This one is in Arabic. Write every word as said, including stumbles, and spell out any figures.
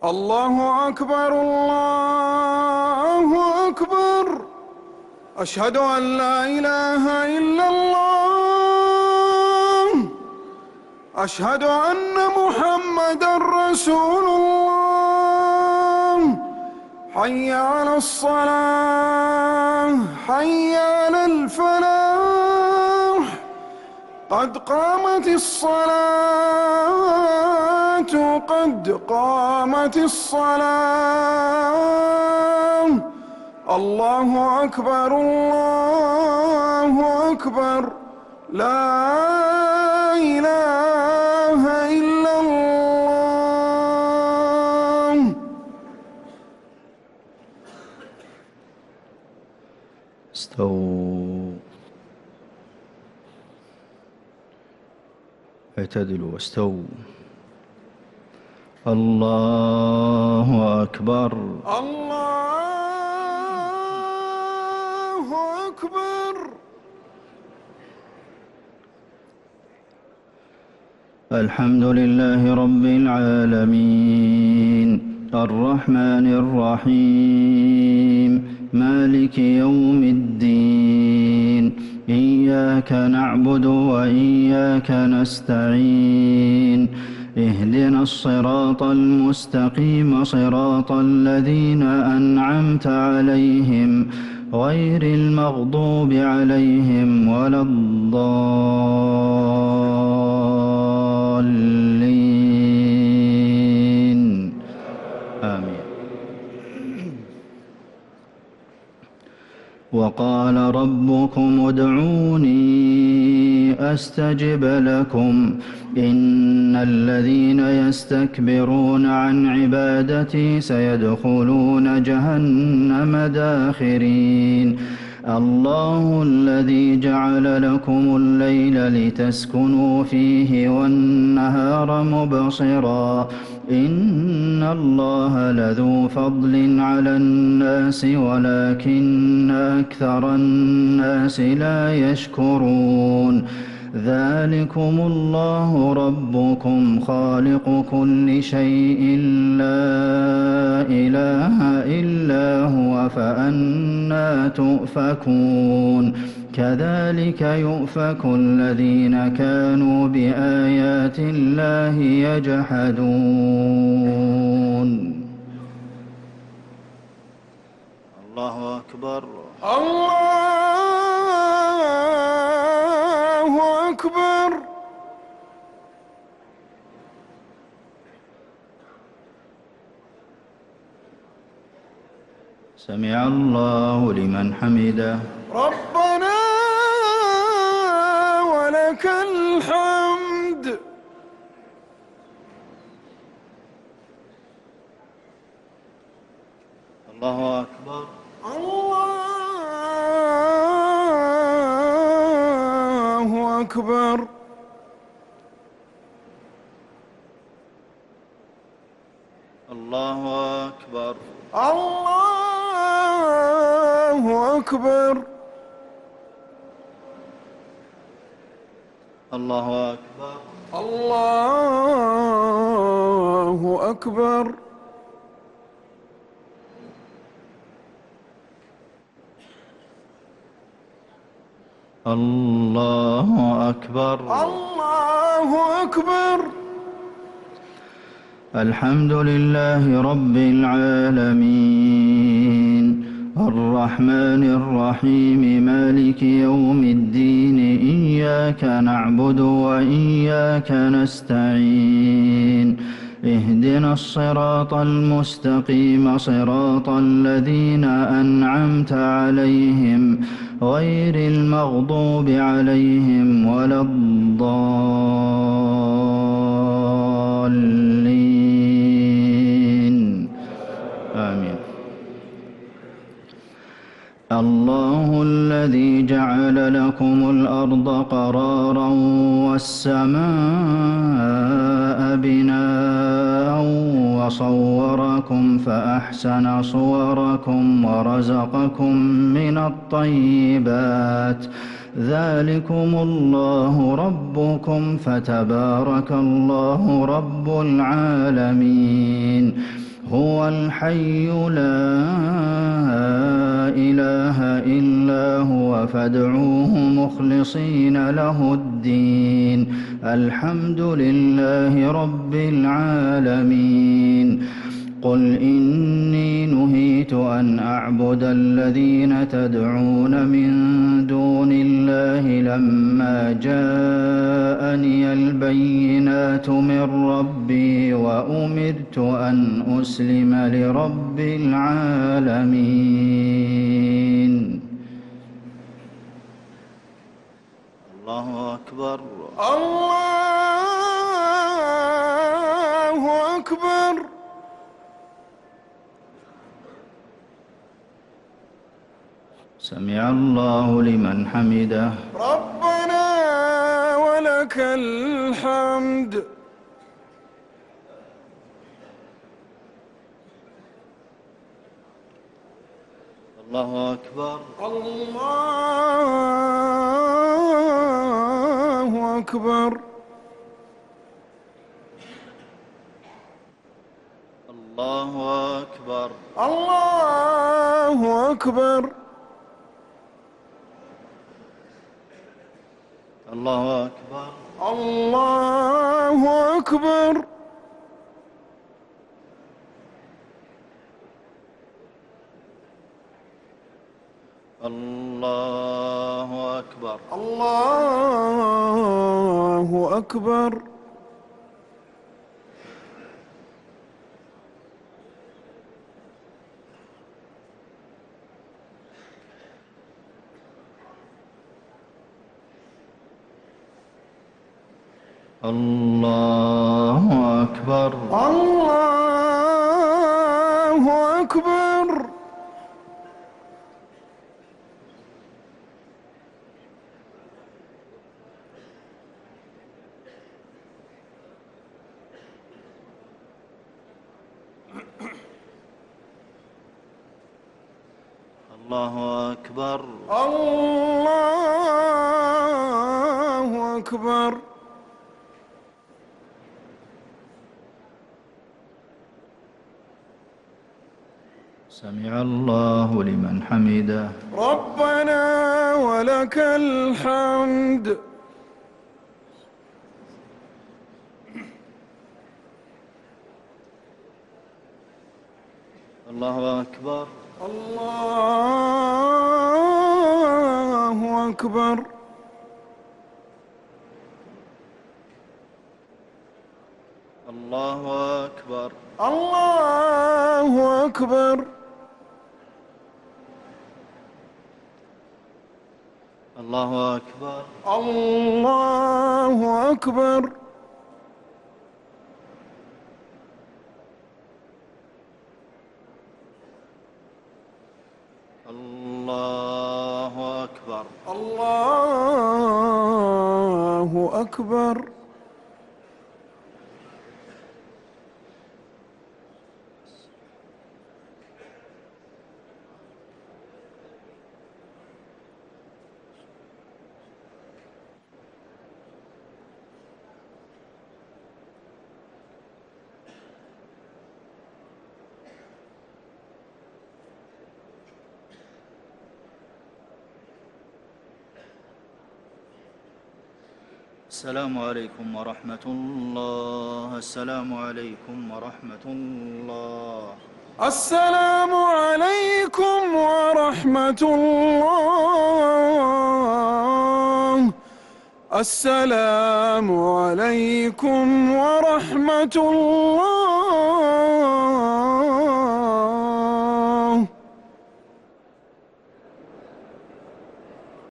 الله أكبر الله أكبر. أشهد أن لا إله إلا الله. أشهد أن محمدًا رسول الله. حي على الصلاة حي على الفلاح. قد قامت الصلاة قد قامت الصلاة. الله أكبر الله أكبر. لا إله إلا الله. استووا اعتدلوا واستووا. الله أكبر الله أكبر. الحمد لله رب العالمين الرحمن الرحيم مالك يوم الدين. إياك نعبد وإياك نستعين. اهدنا الصراط المستقيم صراط الذين أنعمت عليهم غير المغضوب عليهم ولا الضالين آمين. وقال ربكم ادعوني أستجب لكم إن الذين يستكبرون عن عبادتي سيدخلون جهنم داخرين. الله الذي جعل لكم الليل لتسكنوا فيه والنهار مبصرا إن الله لذو فضل على الناس ولكن أكثر الناس لا يشكرون. ذلكم الله ربكم خالق كل شيء لا إله إلا هو فأنى تؤفكون. كذلك يؤفك الذين كانوا بآيات الله يجحدون. الله أكبر الله أكبر. سمع الله لمن حمده. ربنا ولك الحمد. الله أكبر الله أكبر. الله أكبر الله أكبر. الله أكبر الله أكبر. الله أكبر الله أكبر. الحمد لله رب العالمين الرحمن الرحيم مالك يوم الدين. إياك نعبد وإياك نستعين. اهدنا الصراط المستقيم صراط الذين أنعمت عليهم غير المغضوب عليهم ولا الضالين آمين. الله الذي جعل لكم الأرض قرارا والسماء بناء وصوركم فأحسن صوركم ورزقكم من الطيبات. ذلكم الله ربكم فتبارك الله رب العالمين. هو الحي لا إله إلا هو فادعوه مخلصين له الدين الحمد لله رب العالمين قل إني نهيت أن أعبد الذين تدعون من دون الله لما جاءني البينات من ربي وأمرت أن أسلم لرب العالمين الله أكبر الله أكبر سمع الله لمن حمده ربنا ولك الحمد الله أكبر الله أكبر الله أكبر الله أكبر الله أكبر الله أكبر الله أكبر الله أكبر الله أكبر الله أكبر الله أكبر الله أكبر سمع الله لمن حمده ربنا ولك الحمد الله أكبر الله أكبر الله أكبر الله أكبر الله أكبر الله أكبر الله أكبر الله أكبر السلام عليكم ورحمة الله السلام عليكم ورحمة الله السلام عليكم ورحمة الله السلام عليكم ورحمة الله